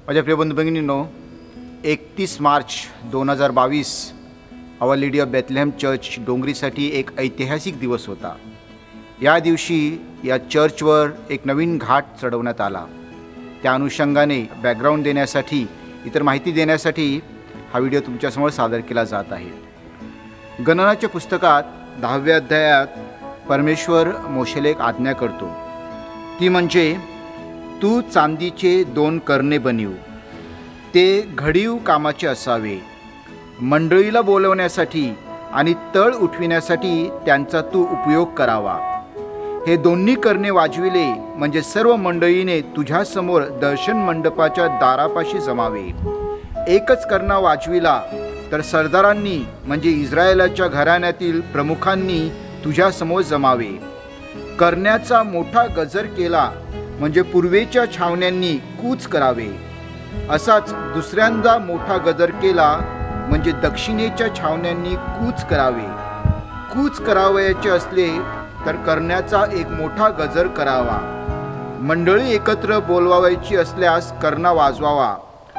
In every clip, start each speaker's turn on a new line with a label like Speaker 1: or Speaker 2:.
Speaker 1: माझ्या प्रिय बंधू भगिनींनो, 31 March 2022 our lady of Bethlehem church डोंगरीसाठी एक ऐतिहासिक दिवस होता। या दिवशी या चर्चवर एक नवीन घाट चढवण्यात आला। त्या अनुषंगाने बॅकग्राऊंड देण्यासाठी, इतर माहिती देण्यासाठी हा व्हिडिओ तुमच्यासमोर सादर केला जात आहे। गणनाच्या पुस्तकात 10व्या अध्यायात परमेश्वर मोशेला एक आज्ञा करतो, ती म्हणजे तू चांदीचे 2 करणे बनव, ते घडीव कामाचे असावे, मंडळीला बोलवण्यासाठी आणि तळ उठविण्यासाठी त्यांचा तू उपयोग करावा। हे दोन्ही करणे वाजविले म्हणजे सर्व मंडळीने तुझ्यासमोर दर्शन मंडपाच्या दारापाशी जमावे। एकच करणा वाजविला तर सरदारांनी म्हणजे इस्रायलाच्या घराण्यातील प्रमुखांनी तुझ्यासमोर जमावे। करण्याचा मोठा गजर केला म्हणजे पूर्वेच्या छावण्यांनी कूच करावे। असाच दुसऱ्यांदा मोठा गजर केला म्हणजे दक्षिणेच्या छावण्यांनी कूच करावे। कूच करावयाचे असले तर करण्याचा एक मोठा गजर करावा। मंडळी एकत्र बोलवायची असल्यास करणा वाजवावा,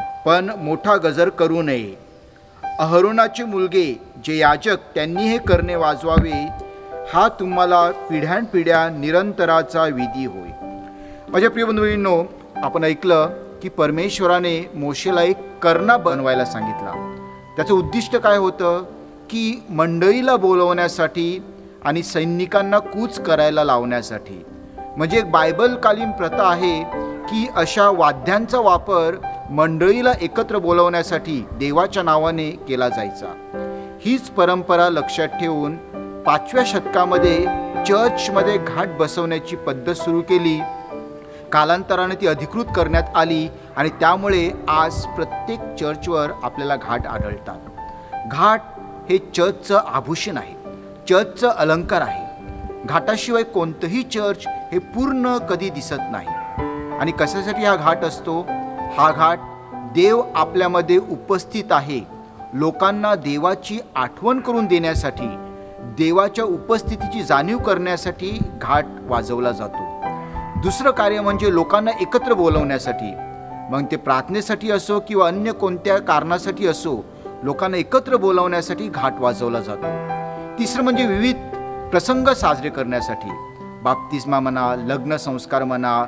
Speaker 1: पण मोठा गजर करू नये। अहरोनाचे मुलगे जे याजक त्यांनी हे करणे वाजवावे। हा तुम्हाला पिढ्यानपिढ्या निरंतराचा विधी होय। माझ्या प्रिय बंधूंनो, आपण ऐकलं की परमेश्वराने मोशेला एक करणा बनवायला सांगितला। त्याचं उद्दिष्ट काय होतं की मंडळीला बोलवण्यासाठी आणि सैनिकांना कूच करायला लावण्यासाठी। म्हणजे एक बायबलकालीन प्रथा आहे की अशा वाद्यांचा वापर मंडळीला एकत्र बोलवण्यासाठी देवाच्या नावाने केला जायचा। हीच परंपरा लक्षात ठेवून 5व्या शतकामध्ये चर्चमध्ये घाट बसवण्याची पद्धत सुरू केली। कालांतराने ती अधिकृत करण्यात आली आणि त्यामुळे आज प्रत्येक चर्चवर आपल्याला घाट आढळतात। घाट हे चर्चचं आभूषण आहे, चर्चचं अलंकार आहे। घाटाशिवाय कोणतंही चर्च हे पूर्ण कधी दिसत नाही। आणि कशासाठी हा घाट असतो? हा घाट देव आपल्यामध्ये उपस्थित आहे, लोकांना देवाची आठवण करून देण्यासाठी, देवाच्या उपस्थितीची जाणीव करण्यासाठी घाट वाजवला जातो। दुसरं कार्य म्हणजे लोकांना एकत्र बोलवण्यासाठी, मग ते प्रार्थनेसाठी असो किंवा अन्य कोणत्या कारणासाठी असो, लोकांना एकत्र बोलवण्यासाठी घाट वाजवला जातो। तिसरं म्हणजे विविध प्रसंग साजरे करण्यासाठी, बाप्तिस्मा म्हणा, लग्न संस्कार म्हणा,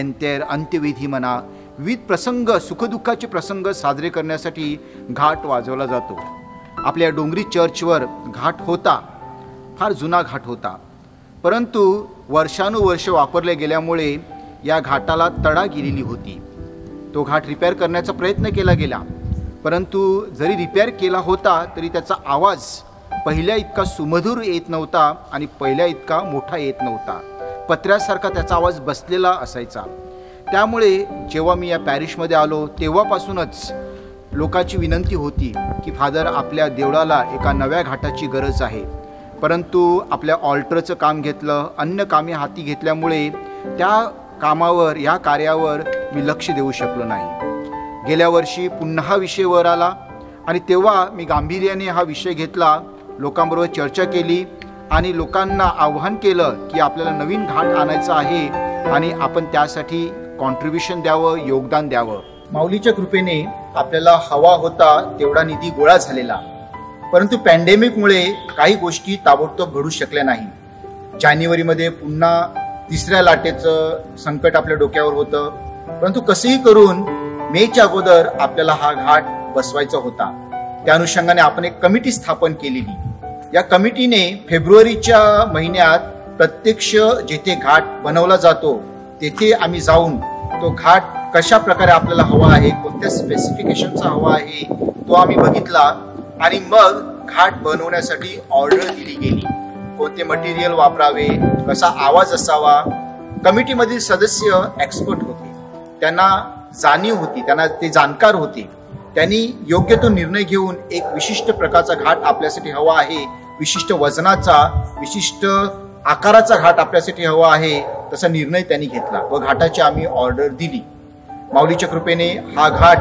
Speaker 1: अंत्यविधी म्हणा, विविध प्रसंग, सुखदुःखाचे प्रसंग साजरे करण्यासाठी घाट वाजवला जातो। आपल्या डोंगरी चर्चवर घाट होता, फार जुना घाट होता, परंतु वर्षानुवर्ष वापरले गेल्यामुळे या घाटाला तडा गेलेली होती। तो घाट रिपेअर करण्याचा प्रयत्न केला गेला, परंतु जरी रिपेअर केला होता तरी त्याचा आवाज पहिल्या इतका सुमधुर येत नव्हता आणि पहिल्या इतका मोठा येत नव्हता। पत्र्यासारखा त्याचा आवाज बसलेला असायचा। त्यामुळे जेव्हा मी या पॅरिशमध्ये आलो तेव्हापासूनच लोकांची विनंती होती की फादर, आपल्या देवळाला एका नव्या घाटाची गरज आहे। परंतु आपल्या ऑल्टरचं काम घेतलं, अन्य कामे हाती घेतल्यामुळे त्या कामावर, या कार्यावर मी लक्ष देऊ शकलो नाही। गेल्या वर्षी पुन्हा हा विषय वर आला आणि तेव्हा मी गांभीर्याने हा विषय घेतला, लोकांबरोबर चर्चा केली आणि लोकांना आव्हान केलं की आपल्याला नवीन घाट आणायचा आहे आणि आपण त्यासाठी कॉन्ट्रीब्युशन द्यावं, योगदान द्यावं। माऊलीच्या कृपेने आपल्याला हवा होता तेवढा निधी गोळा झालेला, परंतु पॅन्डेमिकमुळे काही गोष्टी ताबडतोब घडू शकल्या नाही। जानेवारीमध्ये पुन्हा 3ऱ्या लाटेचं संकट आपल्या डोक्यावर होतं, परंतु कसंही करून मेच्या अगोदर आपल्याला हा घाट बसवायचा होता। त्या अनुषंगाने आपण एक कमिटी स्थापन केलेली। या कमिटीने फेब्रुवारीच्या महिन्यात प्रत्यक्ष जेथे घाट बनवला जातो तेथे आम्ही जाऊन तो घाट कशा प्रकारे आपल्याला हवा आहे, कोणत्या स्पेसिफिकेशनचा हवा आहे, तो आम्ही बघितला आणि मग घाट बनवण्यासाठी ऑर्डर दिली गेली। कोणते मटेरियल वापरावे, कसा आवाज असावा। कमिटीमधील सदस्य एक्सपर्ट होते, त्यांना जाणीव होती, त्यांना ते जाणकार होते। त्यांनी योग्य तो निर्णय घेऊन एक विशिष्ट प्रकारचा घाट आपल्यासाठी हवा आहे, विशिष्ट वजनाचा, विशिष्ट आकाराचा घाट आपल्यासाठी हवा आहे, तसा निर्णय त्यांनी घेतला व घाटाची आम्ही ऑर्डर दिली। माऊलीच्या कृपेने हा घाट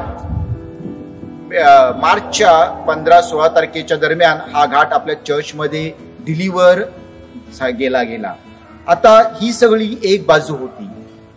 Speaker 1: मार्चच्या 15-16 तारखेच्या दरम्यान हा घाट आपल्या चर्चमध्ये डिलिव्हर गेला। आता ही सगळी एक बाजू होती।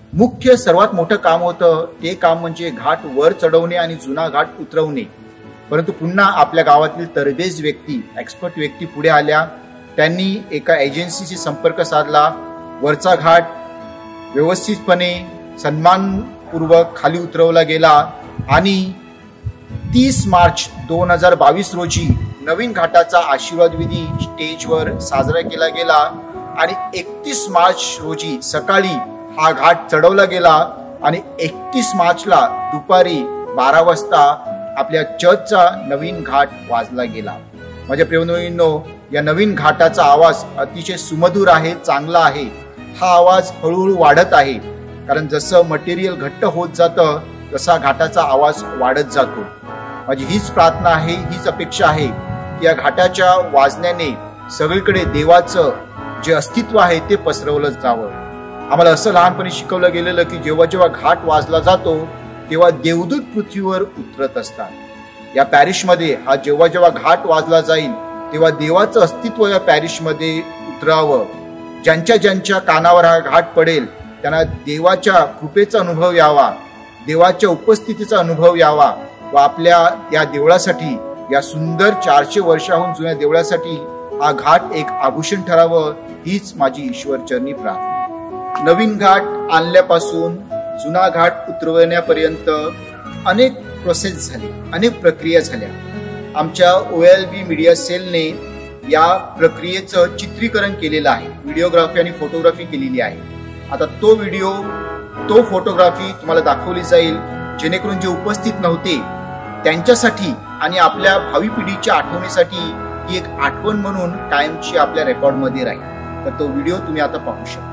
Speaker 1: मुख्य सर्वात मोठं काम होतं ते काम म्हणजे घाट वर चढवणे आणि जुना घाट उतरवणे. परंतु पुन्हा आपल्या गावातील तरबेज व्यक्ती, एक्सपर्ट व्यक्ती पुढे आल्या. त्यांनी एका एजन्सीशी संपर्क साधला. वरचा घाट व्यवस्थितपणे सन्मानपूर्वक खाली उतरवला गेला आणि 30 मार्च 2022 रोजी नवीन घाटाचा आशीर्वाद विधी स्टेजवर साजरा केला गेला आणि 31 मार्च रोजी सकाळी हा घाट चढवला गेला आणि 31 मार्चला दुपारी 12 वाजता आपल्या चर्चचा नवीन घाट वाजला गेला. माझ्या प्रियबंधूंनो, या नवीन घाटाचा आवाज अतिशय सुमधुर आहे, चांगला आहे. हा आवाज हळूहळू वाढत आहे, कारण जसं मटेरियल घट्ट होत जातं तसा घाटाचा आवाज वाढत जातो. माझी हीच प्रार्थना आहे, हीच अपेक्षा आहे की या घाटाच्या वाजण्याने सगळीकडे देवाचं जे अस्तित्व आहे ते पसरवलं जावं. आम्हाला असं लहानपणी शिकवलं गेलेलं की जेव्हा जेव्हा घाट वाजला जातो तेव्हा देवदूत पृथ्वीवर उतरत असतात. या पॅरिशमध्ये हा जेव्हा जेव्हा घाट वाजला जाईल तेव्हा देवाचं अस्तित्व या पॅरिशमध्ये उतरावं. ज्यांच्या ज्यांच्या कानावर हा घाट पडेल त्यांना देवाच्या कृपेचा अनुभव यावा, देवाच्या उपस्थितीचा अनुभव यावा व आपल्या या देवळासाठी, या सुंदर 400 वर्षाहून जुन्या देवळासाठी हा घाट एक आभूषण ठरावं, हीच माझी ईश्वरचरणी प्रार्थना. नवीन घाट आणल्यापासून जुना घाट उतरवण्यापर्यंत अनेक प्रोसेस झाली, अनेक प्रक्रिया झाल्या. आमच्या OLB मीडिया सेलने या प्रक्रियेचं चित्रीकरण केलेलं आहे, व्हिडिओग्राफी आणि फोटोग्राफी केलेली आहे. आता तो व्हिडिओ, तो फोटोग्राफी तुम्हाला दाखवली जाईल, जेणेकरून जे उपस्थित नव्हते त्यांच्यासाठी आणि आपल्या भावी पिढीच्या आठवणीसाठी ही एक आठवण म्हणून कायमची आपल्या रेकॉर्डमध्ये राहील. तर तो व्हिडिओ तुम्ही आता पाहू शकता.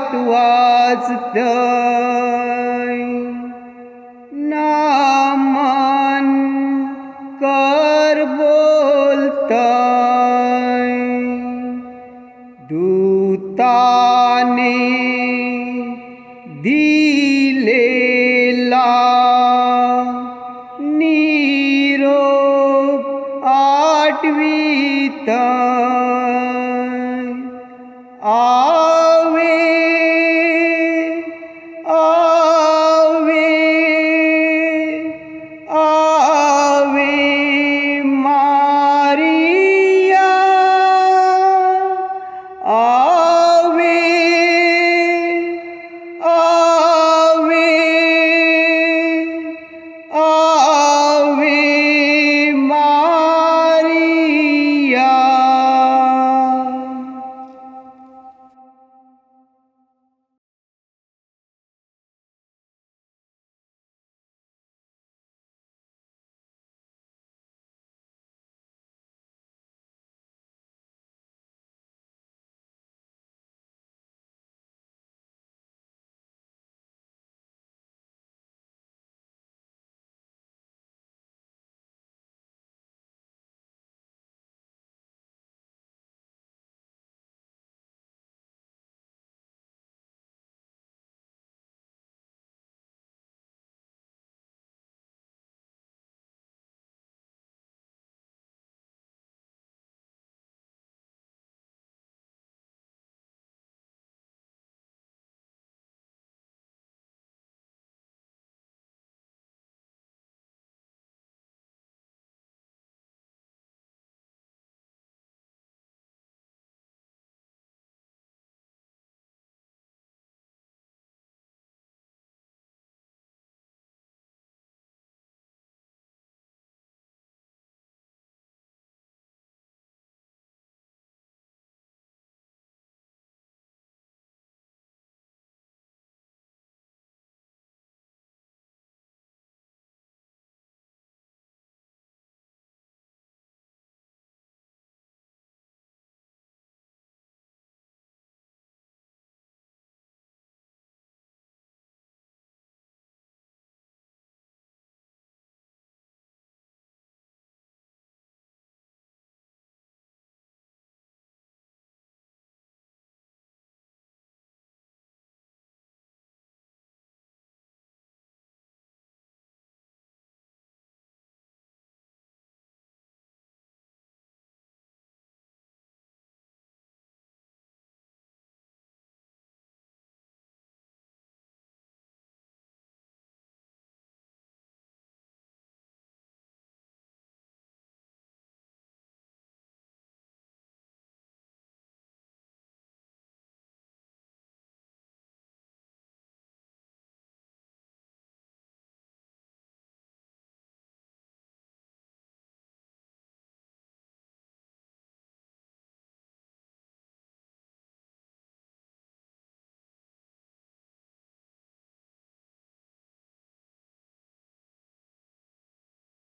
Speaker 2: वाजतय, नामन कर बोलतय, दूताने दी